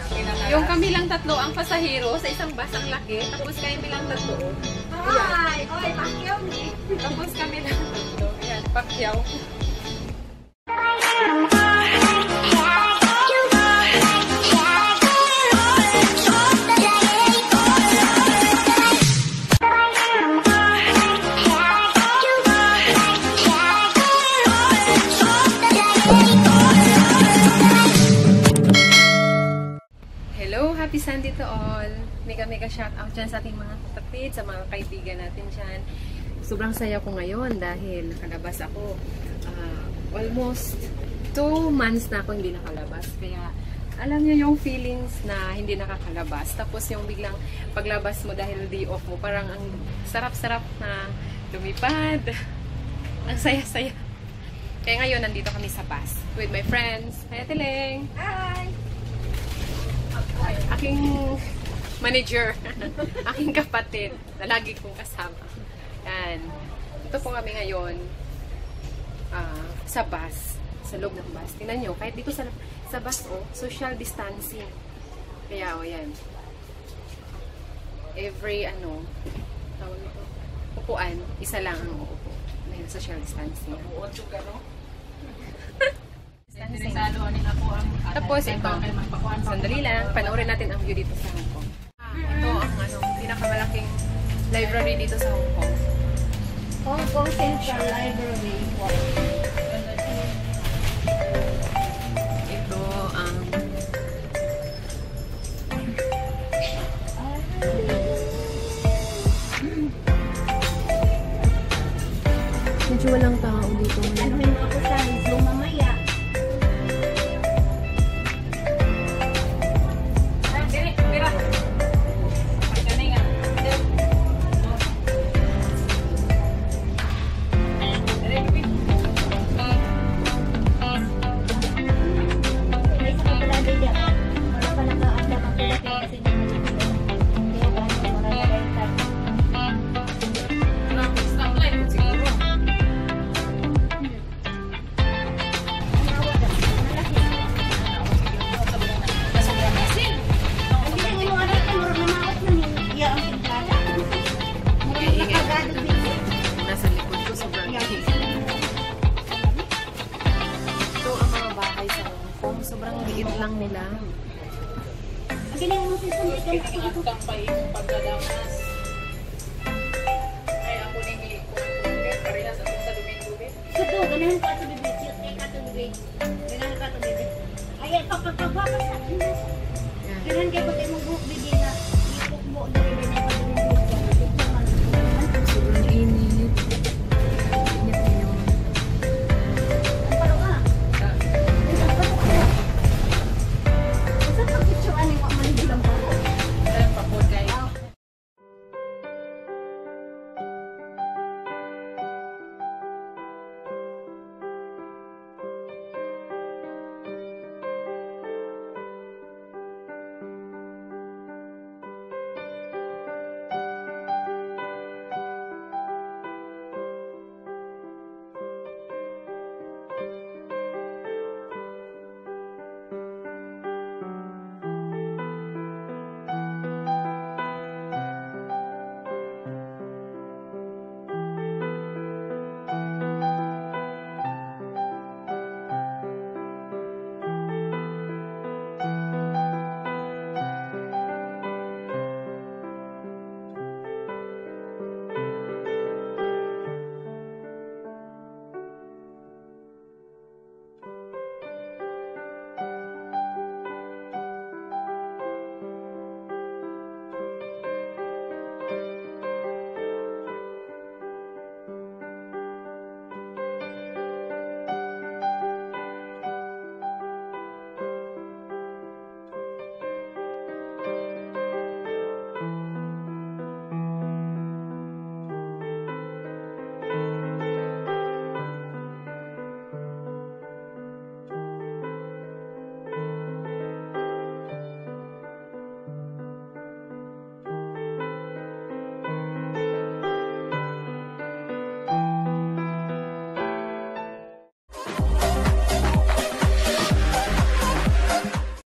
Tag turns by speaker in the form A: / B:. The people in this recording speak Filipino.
A: Yung kami lang tatlo ang pasahero sa isang bus ang laki. Tapos kami lang tatlo.
B: Ay, oy, Pacquiao ni.
A: Tapos kami lang tatlo. Ayan, Pacquiao. Happy Sunday to all! Mega shoutout dyan sa ating mga kapatid, sa mga kaibigan natin dyan. Sobrang saya ko ngayon dahil nakalabas ako. Almost 2 months na ako hindi nakalabas. Kaya alam niyo yung feelings na hindi nakakalabas. Tapos yung biglang paglabas mo dahil day off mo, parang ang sarap-sarap na lumipad. Ang saya-saya. Kaya ngayon nandito kami sa bus with my friends. Hi, Tileng!
B: Hi!
A: Aking manager, aking kapatid na lagi kong kasama. Yan. Ito po kami ngayon sa bus, sa loob ng bus. Tingnan nyo, kahit dito sa bus, social distancing. Kaya, yan. Every, tawag ito, upuan, isa lang ang uupo. Dahil social distancing. Tapos ito, sandali lang, panoorin natin ang view dito sa Hong Kong. Ito ang pinakamalaking library dito sa Hong Kong.
B: Hong Kong Central Library.
A: Ito ang medyo walang tao dito.
B: Ano yung mga kusahan? So, mamaya.
A: Sobrang liit lang nila.
B: Ang galing mo si Sunday ka na ito.
C: Pagkadamas. Ay, ako ni Mili ko. Parehas ako sa dumi-dumi.
B: So, ganahan ka ito bibig. Cute ka ito bibig. Ganahan ka ito bibig. Ay, pagpagpagpapas sa akin.